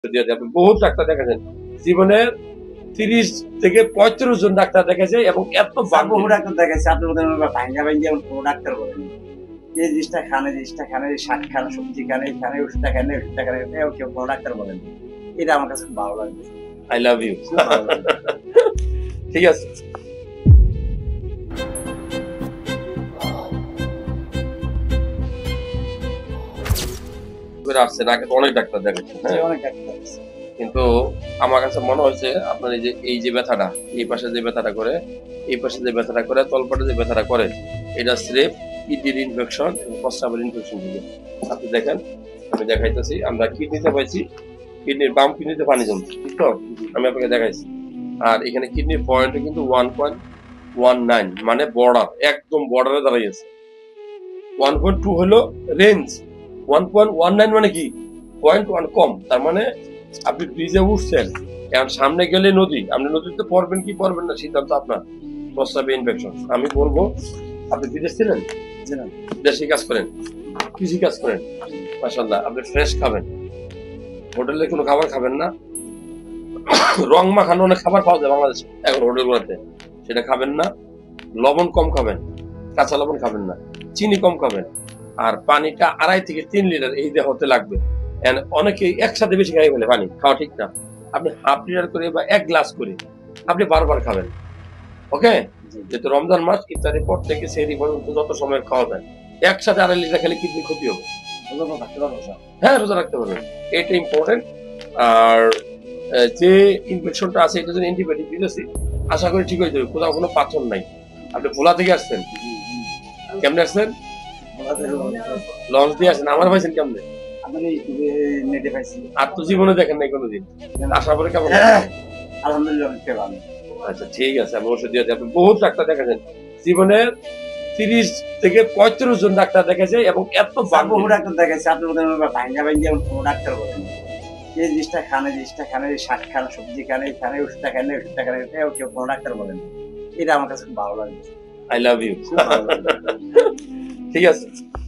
আপনি বহুত ডাক্তার দেখেছেন জীবনে 30 থেকে 35 জন ডাক্তার দেখেছে এবং এত বহু ডাক্তার দেখেছে। আপনি ভাঙ্গা ভাঙ্গি কোনো ডাক্তার বলেন এই জিনিসটা খান, এই জিনিসটা খান, এই শাক খান, সবজি খান, এই খান, ওষুধটা খান, ওষুধটা খান, কেউ কোনো ডাক্তার বলেন। এটা আমার কাছে খুব ভালো লাগছে। I love you. ঠিক আছে। আসছেন আগে তো অনেক ডাক্তার দেখেছেন, কিন্তু আমার কাছে মনে হয়েছে আপনার এই যে ব্যথাটা, এই পাশে যে ব্যথাটা করে, এই পাশে যে ব্যথাটা করে, তলপাটে যে ব্যথাটা করে, এটা স্রেফ কিডনির ইনফেকশন এবং প্রস্রাবের ইনফেকশন থেকে। আপনি দেখেন, আমি দেখাইতেছি, আমরা কিডনিতে পাইছি, কিডনির বাম কিডনিতে পানি জমছে, ঠিক তো? আমি আপনাকে দেখাইছি। আর এখানে কিডনির পয়েন্টে কিন্তু 1.19, মানে বর্ডার, একদম বর্ডারে দাঁড়িয়েছে। 1.2 হলো রেঞ্জ, 1.19 মানে কি 0.1 কম। তার মানে আপনি ব্রিজে উঠছেন, এখন সামনে গেলে নদী, আপনি নদীতে পড়বেন কি পড়বেন না সিদ্ধান্ত আপনার। প্রস্রাবে ইনফেকশন। আমি বলবো আপনি বিদেশ ছিলেন, দেশি কাজ করেন, কৃষি কাজ করেন, মাশাআল্লাহ, আপনি ফ্রেশ খাবেন, হোটেলে কোনো খাবার খাবেন না। রং মাখানো অনেক খাবার পাওয়া যায় বাংলাদেশে এখন হোটেলগুলোতে, সেটা খাবেন না। লবণ কম খাবেন, কাঁচা লবণ খাবেন না, চিনি কম খাবেন, আর পানিটা 2.5 থেকে 3 লিটার এই দেহতে লাগবে। অনেকে একসাথে বেশি খাই বলে পানি খাওয়া ঠিক না। আপনি হাফ লিটার করে বা 1 গ্লাস করে আপনি বারবার খাবেন। ওকে? যেহেতু রমজান মাস, ইফতারের পর থেকে সেহরি পর্যন্ত যত সময় খাওয়া যায়, একসাথে 2.5 লিটার খেলে কিডনি ক্ষতি হবে। হ্যাঁ, রোজা রাখতে পারবেন, এটা ইম্পর্টেন্ট। আর যে ইনফেকশনটা আছে এটা যদি অ্যান্টিবায়োটিক দিতেছি, আশা করি ঠিক হয়ে যাবে। কোথাও কোনো পাথর নাই। আপনি ভোলা থেকে আসছেন, কেমনে আসছেন? লঞ্চ দিয়ে আসেন। আমার পাইছেন কেমনে? আর তো জীবনে দেখেন নাই কোনোদিন। আসার পরে কেমন? আলহামদুলিল্লাহ। আচ্ছা, ঠিক আছে। আমি ওষুধ দিয়ে আপনি বহুত ডাক্তার দেখেছেন জীবনে 30 থেকে 35 জন ডাক্তার দেখেছে এবং এত বহু ডাক্তার দেখেছে। আপনি ভাঙ্গা ভাঙ্গি কোনো ডাক্তার বলেন এই জিনিসটা খান, এই জিনিসটা খান, এই শাক খান, সবজি খান, এই খান, ওষুধটা খান, ওষুধটা খান, কেউ কোনো ডাক্তার বলেন। এটা আমার কাছে খুব ভালো লাগছে। I love you. ঠিক আছে।